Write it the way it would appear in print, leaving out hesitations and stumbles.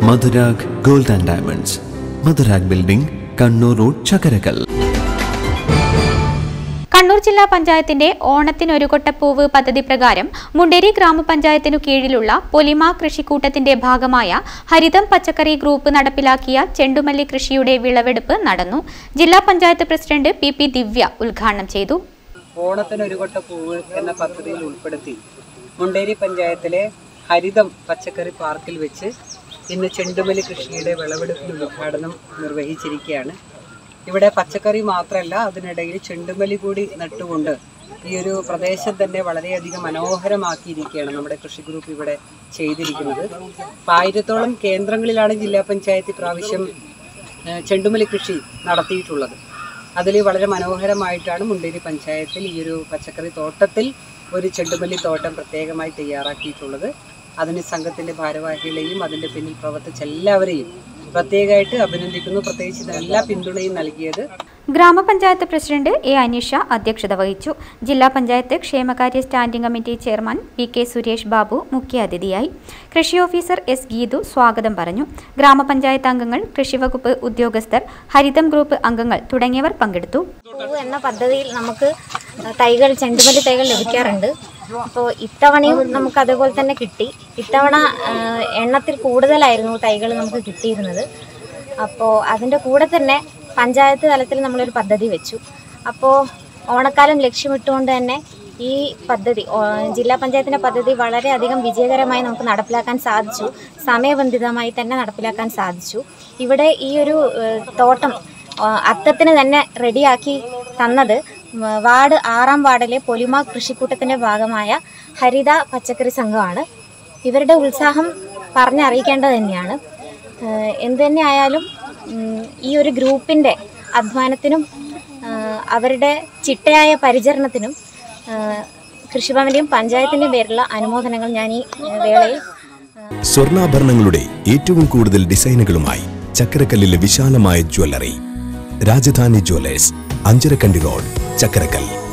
Madhurag gold and diamonds, Madhurag building, Kannur road, Chakkarakkal. Kannur ജില്ലാ പഞ്ചായത്തിന്റെ ഓണത്തിനൊരു കൊട്ടപ്പൂവ് പദ്ധതി പ്രകാരം മുണ്ടേരി ഗ്രാമപഞ്ചായത്തിനു കീഴിലുള്ള പൊലിമ കൃഷിക്കൂട്ടത്തിന്റെ ഭാഗമായ ഹരിതം പച്ചക്കറി ഗ്രൂപ്പ് നടപ്പിലാക്കിയ ചെണ്ടുമല്ലി കൃഷിയുടെ വിളവെടുപ്പ് നടന്നു. ജില്ലാ പഞ്ചായത്ത് പ്രസിഡന്റ് പി ദിവ്യ ഉദ്ഘാടനം ചെയ്തു. ഓണത്തിനൊരു കൊട്ടപ്പൂവ് എന്ന പദ്ധതിയിൽ ഉൾപ്പെടുത്തി മുണ്ടേരി പഞ്ചായത്തിലെ ഹരിതം പച്ചക്കറി പാർക്കിൽ വെച്ച് ഇന്ന് ചെണ്ടുമല്ലി കൃഷിയുടെ വിളവെടുപ്പിന് ഉദ്ഘാടനം നിർവഹിച്ചിരിക്കുകയാണ്. ഇവിടെ പച്ചക്കറി മാത്രമല്ല, അതിനിടയിൽ ചെണ്ടുമല്ലി കൂടി നട്ടുകൊണ്ട് ഈ ഒരു പ്രദേശം തന്നെ വളരെയധികം മനോഹരമാക്കിയിരിക്കുകയാണ് നമ്മുടെ കൃഷി ഗ്രൂപ്പ് ഇവിടെ ചെയ്തിരിക്കുന്നത്. 1000-ഓളം കേന്ദ്രങ്ങളിലാണ് ജില്ലാ പഞ്ചായത്ത് ഇപ്രാവശ്യം ചെണ്ടുമല്ലി കൃഷി നടത്തിയിട്ടുള്ളത്. അതിൽ വളരെ മനോഹരമായിട്ടാണ് മുണ്ടേരി പഞ്ചായത്തിൽ ഈ ഒരു പച്ചക്കറി തോട്ടത്തിൽ ഒരു ചെണ്ടുമല്ലി തോട്ടം പ്രത്യേകമായി തയ്യാറാക്കിയിട്ടുള്ളത്. അതിന് സംഘത്തിൻ്റെ ഭാരവാഹികളെയും അതിൻ്റെ പിന്നിൽ പ്രവർത്തിച്ച എല്ലാവരെയും പ്രത്യേകമായിട്ട് അഭിനന്ദിക്കുന്നു. പ്രത്യേകിച്ച് ഇതിനെല്ലാ പിന്തുണയും നൽകിയത് ഗ്രാമപഞ്ചായത്ത് പ്രസിഡന്റ് അനീഷ അധ്യക്ഷത വഹിച്ചു. ജില്ലാ പഞ്ചായത്ത് ക്ഷേമകാര്യ standing committee chairman K Suresh Babu മുഖ്യാതിഥിയായി. കൃഷി ഓഫീസർ ഗീതു സ്വാഗതം പറഞ്ഞു. ഗ്രാമപഞ്ചായത്ത് അംഗങ്ങൾ, കൃഷിവകുപ്പ് ഉദ്യോഗസ്ഥർ, ഹരിതം ഗ്രൂപ്പ് അംഗങ്ങൾ തുടങ്ങിയവർ പങ്കെടുത്തു. എന്ന പദ്ധതിയിൽ നമുക്ക് ചെണ്ടുമല്ലി തൈകൾ ലഭിക്കാറുണ്ട്. അപ്പോൾ ഇത്തവണയും നമുക്ക് അതുപോലെ തന്നെ കിട്ടി. ഇത്തവണ എണ്ണത്തിൽ കൂടുതലായിരുന്നു തൈകൾ നമുക്ക് കിട്ടിയിരുന്നത്. അപ്പോൾ അതിൻ്റെ കൂടെ തന്നെ പഞ്ചായത്ത് തലത്തിൽ നമ്മളൊരു പദ്ധതി വെച്ചു. അപ്പോൾ ഓണക്കാലം ലക്ഷ്യമിട്ടുകൊണ്ട് തന്നെ ഈ പദ്ധതി, ജില്ലാ പഞ്ചായത്തിൻ്റെ പദ്ധതി വളരെയധികം വിജയകരമായി നമുക്ക് നടപ്പിലാക്കാൻ സാധിച്ചു. സമയബന്ധിതമായി തന്നെ നടപ്പിലാക്കാൻ സാധിച്ചു. ഇവിടെ ഈ ഒരു തോട്ടം അത്തത്തിന് തന്നെ റെഡിയാക്കി തന്നത് വാർഡ് 6-ാം വാർഡിലെ പൊലിമ കൃഷിക്കൂട്ടത്തിൻ്റെ ഭാഗമായ ഹരിത പച്ചക്കറി സംഘമാണ്. ഇവരുടെ ഉത്സാഹം പറഞ്ഞറിയിക്കേണ്ടത് തന്നെയാണ്. എന്തു തന്നെ ആയാലും ഈ ഒരു ഗ്രൂപ്പിൻ്റെ അധ്വാനത്തിനും അവരുടെ ചിട്ടയായ പരിചരണത്തിനും കൃഷിഭവന്റെയും പഞ്ചായത്തിൻ്റെയും പേരിലുള്ള അനുമോദനങ്ങൾ ഞാൻ ഈ വേളയിൽ. സ്വർണ്ണാഭരണങ്ങളുടെ ഏറ്റവും കൂടുതൽ ഡിസൈനുകളുമായി ചക്കരക്കല്ലിലെ വിശാലമായ ജ്വല്ലറി രാജധാനി ജ്വല്ലേഴ്സ്, അഞ്ചരക്കണ്ടി റോഡ്, ചക്കരക്കൽ.